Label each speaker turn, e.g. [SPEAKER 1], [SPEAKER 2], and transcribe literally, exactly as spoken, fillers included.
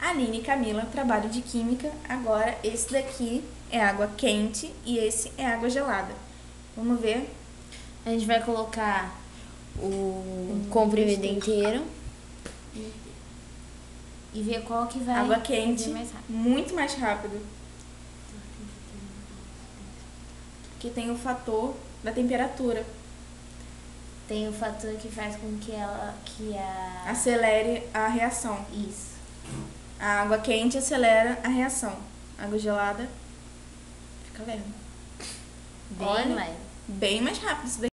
[SPEAKER 1] Aline e Camila, trabalho de química. Agora, esse daqui é água quente e esse é água gelada. Vamos ver.
[SPEAKER 2] A gente vai colocar o comprimido inteiro e ver qual que vai
[SPEAKER 1] água quente,
[SPEAKER 2] fazer mais rápido.
[SPEAKER 1] muito mais rápido. Porque tem o fator da temperatura.
[SPEAKER 2] Tem o fator que faz com que ela que a
[SPEAKER 1] acelere a reação.
[SPEAKER 2] Isso.
[SPEAKER 1] A água quente acelera a reação. A água gelada fica lenta.
[SPEAKER 2] Bem
[SPEAKER 1] Olha,
[SPEAKER 2] mais.
[SPEAKER 1] bem mais rápido isso daqui.